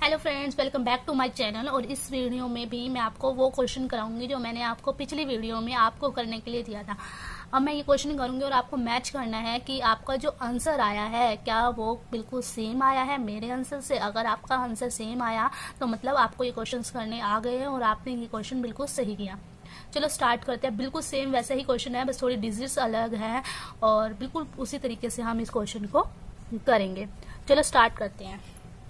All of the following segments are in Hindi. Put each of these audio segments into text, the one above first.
Hello friends, welcome back to my channel. और इस वीडियो में भी मैं आपको वो क्वेश्चन कराऊंगी जो मैंने आपको पिछली वीडियो में आपको करने के लिए दिया था। अब मैं ये क्वेश्चन करूंगी और आपको मैच करना है कि आपका जो आंसर आया है क्या वो बिल्कुल सेम आया है मेरे आंसर से। अगर आपका आंसर सेम आया तो मतलब आपको ये क्वेश्चन करने आ गए हैं और आपने ये क्वेश्चन बिल्कुल सही किया। चलो स्टार्ट करते हैं। बिल्कुल सेम वैसा ही क्वेश्चन है, बस थोड़ी डिजिट्स अलग है और बिल्कुल उसी तरीके से हम इस क्वेश्चन को करेंगे। चलो स्टार्ट करते हैं।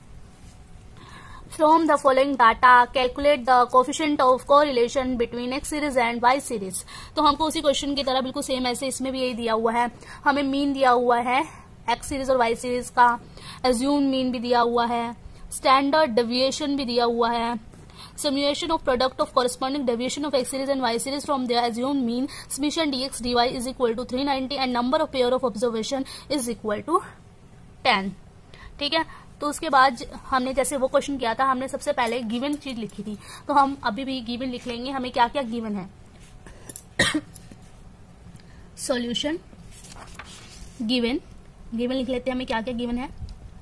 From the following data, calculate the coefficient of correlation between X series and Y series। तो हमको उसी क्वेश्चन की तरह बिल्कुल सेम ऐसे इसमें भी यही दिया हुआ है। हमें मीन दिया हुआ है X सीरीज और Y सीरीज का, एज्यूम मीन भी दिया हुआ है, स्टैंडर्ड डेविएशन भी दिया हुआ है, summation of product of corresponding deviation of X series and Y series from their assumed mean summation dx dy is equal to 390 and number of pair of observation is equal to 10। ठीक है, तो उसके बाद हमने जैसे वो क्वेश्चन किया था, हमने सबसे पहले गिवन चीज लिखी थी, तो हम अभी भी गिवन लिख लेंगे। हमें क्या क्या गिवन है। सॉल्यूशन गिवन लिख लेते हैं। हमें क्या क्या गिवन है।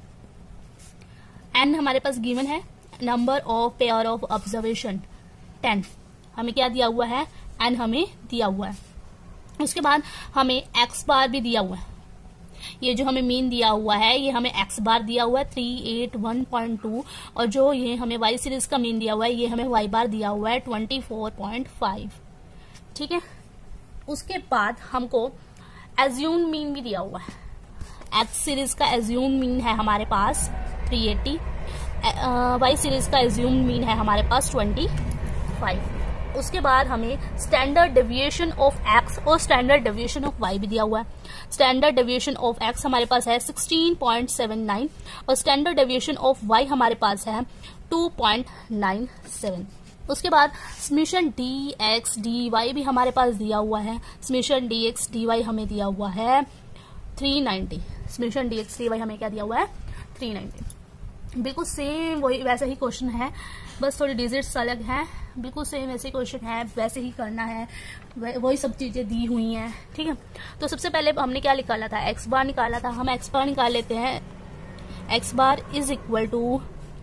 एन हमारे पास गिवन है, number of pair of observation 10 हमें क्या दिया हुआ है, एन हमें दिया हुआ है। उसके बाद हमें एक्स बार भी दिया हुआ है। ये जो हमें मीन दिया हुआ है ये हमें एक्स बार दिया हुआ है 381.2 और जो ये हमें वाई सीरीज का मीन दिया हुआ है ये हमें वाई बार दिया हुआ है 24.5। ठीक है, उसके बाद हमको एज्यूम मीन भी दिया हुआ है। एक्स सीरीज का एज्यूम मीन है हमारे पास 380, वाई सीरीज का एज्यूम मीन है हमारे पास 25। उसके बाद हमें स्टैंडर्ड डेविएशन ऑफ एक्स और स्टैंडर्ड डेविएशन ऑफ वाई भी दिया हुआ है। स्टैंडर्ड डेविएशन ऑफ एक्स हमारे पास है 16.79 और स्टैंडर्ड डेविएशन ऑफ वाई हमारे पास है 2.97। उसके बाद summation D X D Y भी हमारे पास दिया हुआ है। Summation D X D Y हमें दिया हुआ है 390। Summation D X D Y हमें क्या दिया हुआ है 390। बिल्कुल सेम वही वैसा ही क्वेश्चन है, बस थोड़ी डिजिट्स अलग हैं। बिल्कुल सेम वैसे क्वेश्चन है, वैसे ही करना है, वही सब चीजें दी हुई हैं। ठीक है, तो सबसे पहले हमने क्या निकाला था, एक्स बार निकाला था। हम एक्स बार निकाल लेते हैं। X bar is equal to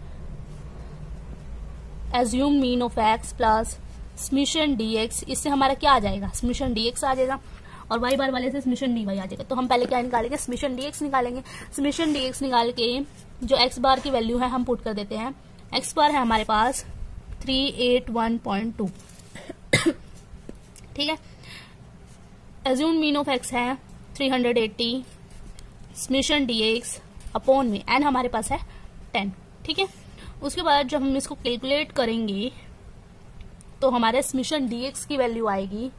assume mean of x plus summation D x. इससे हमारा क्या आ जाएगा, समेशन डी एक्स आ जाएगा और वाई बार वाले से समेशन डी वाई आ जाएगा। तो हम पहले क्या निकालेंगे, समेशन डी एक्स निकालेंगे। समेशन डी एक्स निकाल के जो एक्स बार की वैल्यू है हम पुट कर देते हैं। एक्स बार है हमारे पास 381.2। ठीक है, एज्यूम मीन ऑफ एक्स है 380, समेशन डी एक्स अपॉन में एन हमारे पास है 10। ठीक है, उसके बाद जब हम इसको कैलकुलेट करेंगे तो हमारे समेशन डी एक्स की वैल्यू आएगी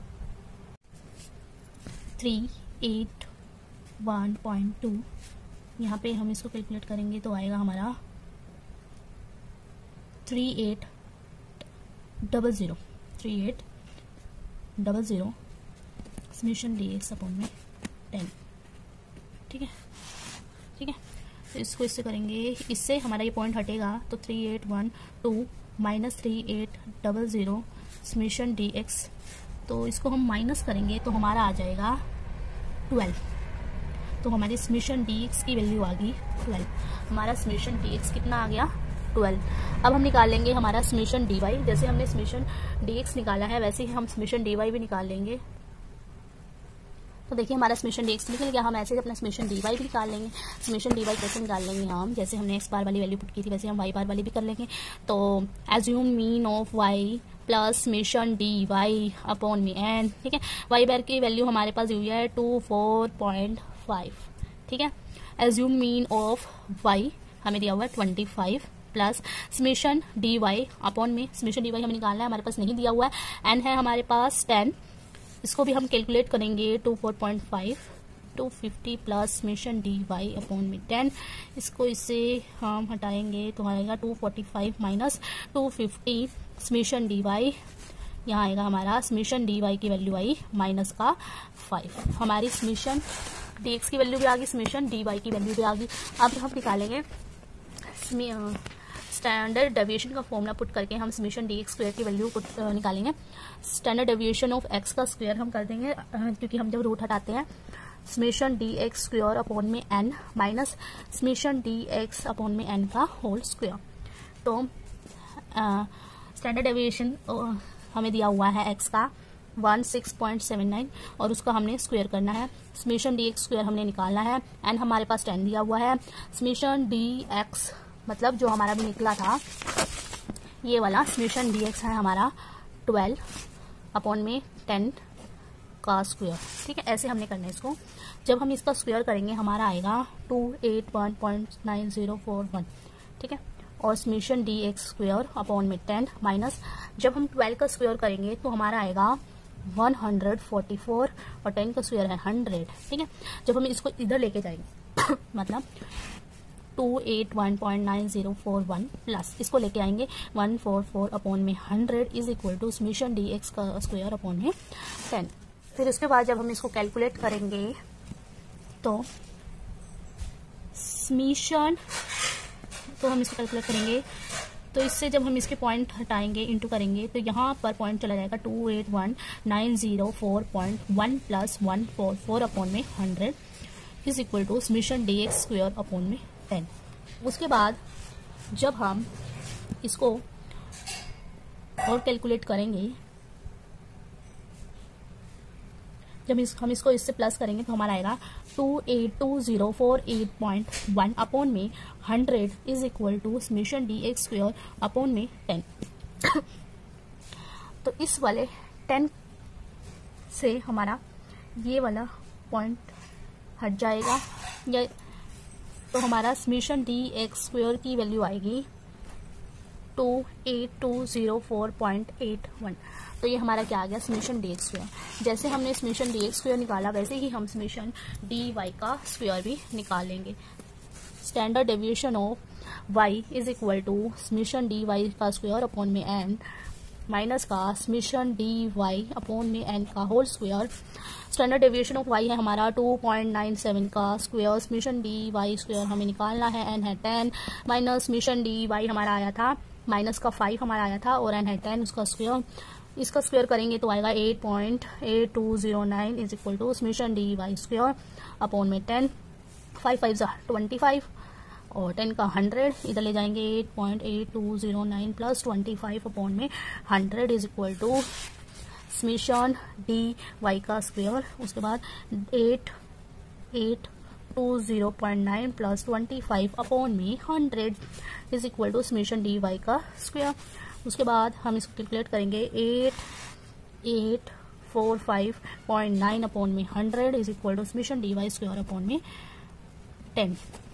381.2। यहाँ पे हम इसको कैलकुलेट करेंगे तो आएगा हमारा 3800 समेशन डी एक्स अपॉन में 10। ठीक है, ठीक है, तो इसको इससे करेंगे, इससे हमारा ये पॉइंट हटेगा तो 3812 माइनस 3800 समेशन डी एक्स। तो इसको हम माइनस करेंगे तो हमारा आ जाएगा 12। तो हमारी समेशन डी एक्स की वैल्यू आ गई 12। हमारा समेशन डी एक्स कितना आ गया 12। अब हम निकालेंगे हमारा समेशन डी वाई। जैसे हमने समेशन डी एक्स निकाला है वैसे ही हम समेशन डी वाई भी निकाल लेंगे। तो देखिए हमारा समेशन डी एक्स निकल गया। हम ऐसे ही अपना समेशन डी वाई भी निकाल लेंगे। समेशन डी वाई कैसे निकाल लेंगे हम, जैसे हमने एक्स बार वाली वैल्यू पुट की थी वैसे हम वाई बार वाली भी कर लेंगे। तो assume mean of y plus summation d y upon में एन। ठीक है, वाई बार की वैल्यू हमारे पास हुई है 24.5। ठीक है, एज्यूम मीन ऑफ वाई हमें दिया हुआ है 25 plus summation d y upon में समेशन डी वाई हमें निकालना है, हमारे पास नहीं दिया हुआ है। एन है हमारे पास 10। इसको भी हम कैलकुलेट करेंगे 24.5 250 plus summation d y upon में 10। इसको इससे हम हटाएंगे तो आएगा 245 माइनस 250 समेशन डी वाई। यहाँ आएगा हमारा समेशन डी वाई की वैल्यू आई माइनस का 5। हमारी समेशन डी एक्स की वैल्यू भी आ गई, समेशन डी वाई की वैल्यू भी आ गई। अब हम निकालेंगे स्टैंडर्ड डेविएशन का फॉर्मूला पुट करके हम समेशन डी एक्स स्क्वायर की वैल्यू निकालेंगे। स्टैंडर्ड डेविएशन ऑफ एक्स का स्क्वायर हम कर देंगे क्योंकि हम जब रूट हटाते हैं summation D x square upon में n minus summation D x upon में एन का होल स्क्वायर। तो स्टैंडर्ड डेविएशन हमें दिया हुआ है x का 16.79 और उसका हमने स्क्वायर करना है। समेशन डी एक्स स्क्वायर हमने निकालना है एंड हमारे पास 10 दिया हुआ है। समेशन डी एक्स मतलब जो हमारा भी निकला था ये वाला समेशन डी एक्स है हमारा 12 अपॉन में 10 का स्क्वायर। ठीक है, ऐसे हमने करना है इसको। जब हम इसका स्क्वायर करेंगे हमारा आएगा 281.9041। ठीक है, और summation D x square upon में 10 माइनस जब हम 12 का स्क्वायर करेंगे तो हमारा आएगा 144 और 10 का स्क्वायर है 100। ठीक है, जब हम इसको इधर लेके जाएंगे मतलब 281.9041 प्लस इसको लेके आएंगे 144 अपॉन में 100 is equal to summation D x का स्क्वायर अपॉन में 10। फिर उसके बाद जब हम इसको कैलकुलेट करेंगे तो समेशन तो हम इसको कैलकुलेट करेंगे तो इससे जब हम इसके पॉइंट हटाएंगे इंटू करेंगे तो यहाँ पर पॉइंट चला जाएगा 281,904.1 प्लस 144 अपॉन में 100 is equal to summation D x square upon में 10। उसके बाद जब हम इसको और कैलकुलेट करेंगे जब हम इसको इससे प्लस करेंगे तो हमारा आएगा 282,048.1 अपॉन में 100 is equal to summation D x square upon में 10। तो इस वाले 10 से हमारा ये वाला पॉइंट हट जाएगा या तो हमारा समेशन डी एक्स स्क्वायर की वैल्यू आएगी 28204.81। तो ये हमारा क्या आ गया समेशन डी एक्स स्क्वायर। जैसे हमने समेशन डी एक्स स्क्वायर निकाला वैसे ही हम समेशन डी वाई का स्क्वायर भी निकाल लेंगे। Standard deviation of y is equal to summation d y का स्क्वायर अपॉन में एन माइनस का समेशन डी वाई अपॉन में एन का whole square. Standard deviation of y है हमारा 2.97 का square. Summation d y square हमें निकालना है, एन है 10 माइनस समेशन डी वाई हमारा आया था माइनस का 5 हमारा आया था और एन है 10 उसका स्क्वायर। इसका स्क्वायर करेंगे तो आएगा 8.8209 is equal to summation d y square upon में 10 5 5 25 और 10 का 100 इधर ले जाएंगे 8.8209 प्लस 25 अपॉन में 100 is equal to summation d y का स्क्वायर। उसके बाद 820.9 प्लस 25 अपॉन में 100 is equal to summation d y का स्क्वायर। उसके बाद हम इसको कैलकुलेट करेंगे 8845.9 अपॉन में 100 is equal to summation d y square upon में 10।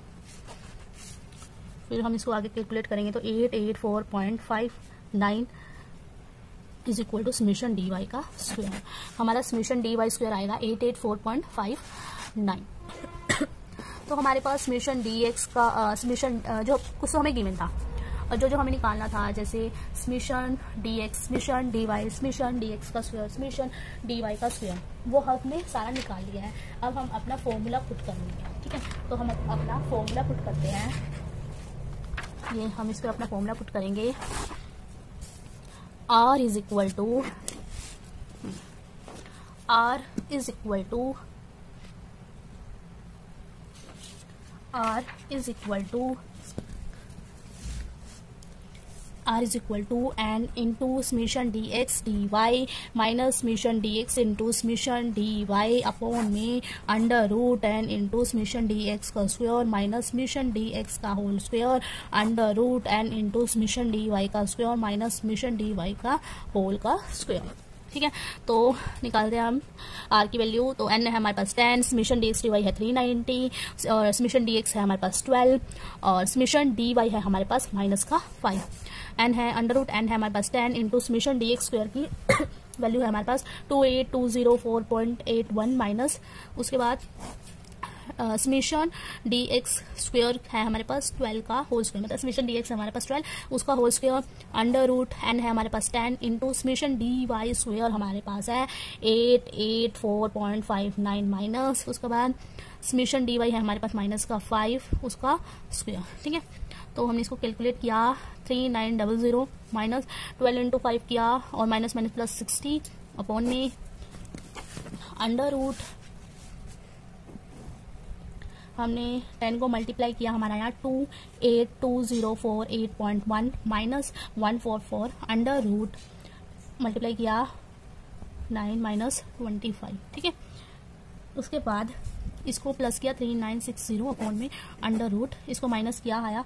फिर हम इसको आगे कैलकुलेट करेंगे तो 884.59 is equal to summation d y का स्क्वायर। हमारा समेशन डी वाई स्क्वायर आएगा 884.59। तो हमारे पास समेशन डी एक्स का समेशन जो कुछ हमें गिवन था और जो हमें निकालना था जैसे summation D x summation d y summation D x का स्क्वायर समेशन डी वाई का स्क्वायर वो हमने सारा निकाल लिया है। अब हम अपना फॉर्मूला पुट करेंगे। ठीक है, तो हम अपना फॉर्मूला पुट करते हैं। ये हम इस पर अपना फॉर्मूला पुट करेंगे। R is equal to R is equal to R is equal to R is equal to n into summation dx dy minus summation dx into summation dy upon में under root n into summation dx का स्क्वायर माइनस summation dx का whole square under root n into summation dy का स्क्वायर माइनस summation dy का होल का स्क्वायर। ठीक है, तो निकालते हैं हम r की वैल्यू। तो n है हमारे पास 10, समेशन dx dy है 390 और समेशन dx है हमारे पास 12 और समेशन dy है हमारे पास माइनस का 5। n है अंडर रूट n है हमारे पास 10 इंटू समेशन dx स्क्वायर की वैल्यू है हमारे पास 28204.81 माइनस उसके बाद समेशन dx स्क्वायर है हमारे पास 12 का होल स्क्वायर मतलब समेशन dx है हमारे पास 12 उसका whole square under root n है हमारे पास 10 इंटू समेशन dy स्क्वायर हमारे पास है 884.59 माइनस उसके बाद समेशन dy है हमारे पास माइनस का 5 उसका स्क्वायर। ठीक है, तो हमने इसको कैलकुलेट किया 3900 माइनस 12 इंटू 5 किया और माइनस माइनस प्लस 60 अपॉन में अंडर रूट हमने 10 को मल्टीप्लाई किया, हमारा यहाँ 28204.8.1 माइनस 144 अंडर रूट मल्टीप्लाई किया 9 माइनस 25, ठीक है। उसके बाद इसको प्लस किया 3960 अपॉन में अंडर रूट, इसको माइनस किया आया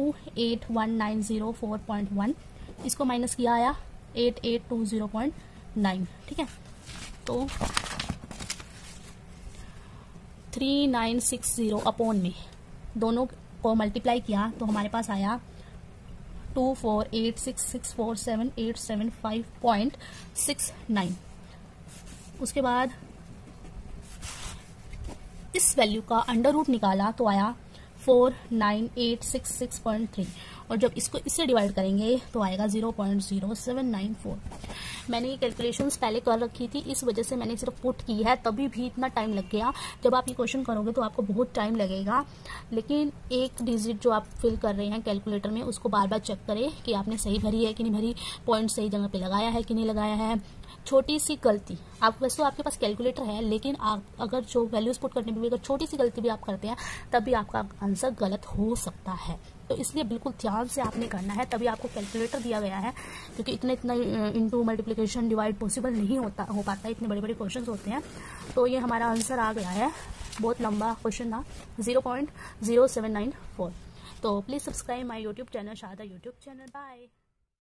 28190.4.1, इसको माइनस किया आया 8820.9, ठीक है। तो 3960 अपॉन में दोनों को मल्टीप्लाई किया तो हमारे पास आया 248664787.69। उसके बाद इस वैल्यू का अंडर रूट निकाला तो आया 49866.3, और जब इसको इससे डिवाइड करेंगे तो आएगा 0.0794। मैंने ये कैलकुलेशंस पहले कर रखी थी, इस वजह से मैंने सिर्फ पुट की है, तभी भी इतना टाइम लग गया। जब आप ये क्वेश्चन करोगे तो आपको बहुत टाइम लगेगा, लेकिन एक डिजिट जो आप फिल कर रहे हैं कैलकुलेटर में उसको बार बार चेक करें कि आपने सही भरी है कि नहीं भरी, पॉइंट सही जगह पे लगाया है कि नहीं लगाया है। छोटी सी गलती, आप वैसे तो आपके पास कैलकुलेटर है, लेकिन आप अगर जो वैल्यूज पुट करने में भी अगर छोटी सी गलती भी आप करते हैं तब भी आपका आंसर गलत हो सकता है। तो इसलिए बिल्कुल ध्यान से आपने करना है, तभी आपको कैलकुलेटर दिया गया है, क्योंकि इतना इनटू मल्टीप्लिकेशन डिवाइड पॉसिबल नहीं हो पाता, इतने बड़े बड़े क्वेश्चन होते हैं। तो ये हमारा आंसर आ गया है, बहुत लंबा क्वेश्चन था, 0.0794। तो please subscribe my YouTube channel, Sharda YouTube channel. Bye.